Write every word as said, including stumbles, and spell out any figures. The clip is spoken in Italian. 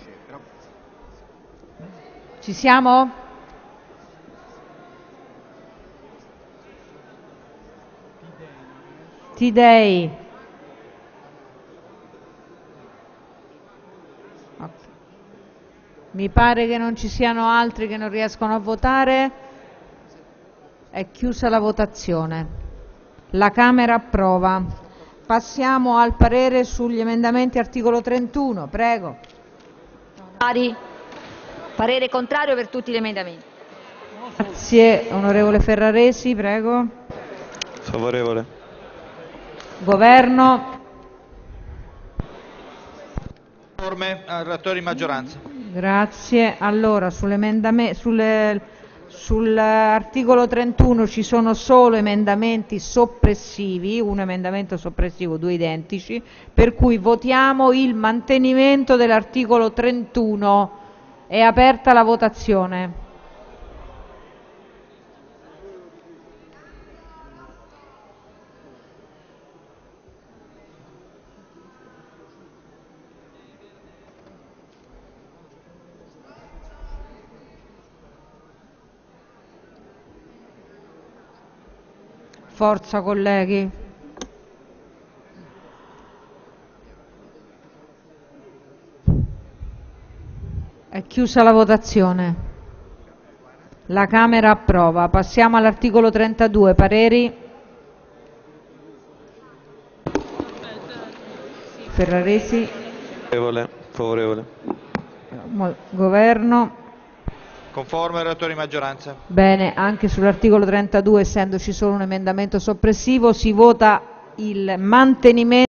Ci siamo? T-Day. Okay. Mi pare che non ci siano altri che non riescono a votare. È chiusa la votazione. La Camera approva. Passiamo al parere sugli emendamenti articolo trentuno. Prego. Pari. Parere contrario per tutti gli emendamenti. Grazie. Onorevole Ferraresi, prego. Favorevole. Governo. Conforme al relatore di maggioranza. Grazie. Allora, sull'emendamento, sulle, sull'articolo trentuno ci sono solo emendamenti soppressivi, un emendamento soppressivo, due identici, per cui votiamo il mantenimento dell'articolo trentuno. È aperta la votazione. Forza colleghi. È chiusa la votazione. La Camera approva. Passiamo all'articolo trentadue. Pareri? Ferraresi? Favorevole. Favorevole. Governo? Conforme al relatore di maggioranza. Bene, anche sull'articolo trentadue, essendoci solo un emendamento soppressivo, si vota il mantenimento